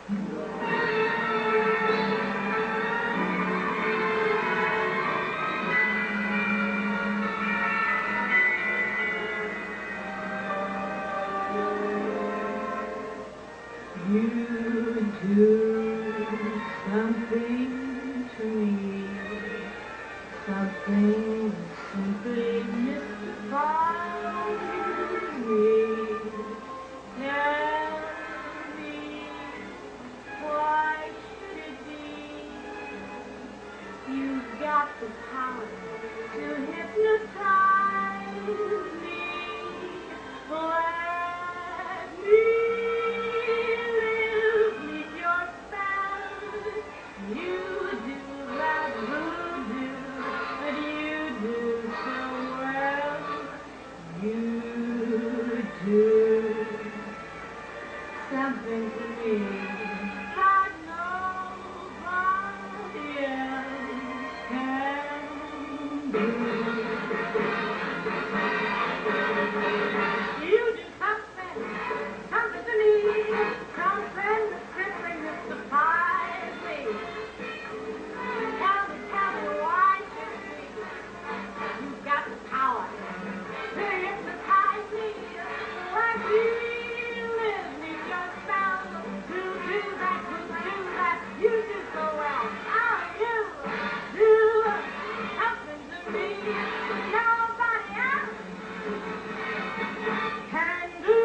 You do something to me, something that simply mystifies me. Tell me, why should it be? You've got the power to hypnotize me. Let me live beneath your spell. You do that voodoo that you do so well. You do something for me that nobody else can do. You do something to me, something that simply mystifies me. Tell me why should it be? You've got the power to hypnotize me. Let me live beneath your spell. Do that, you do so well. Oh, you do something to me nobody else can do.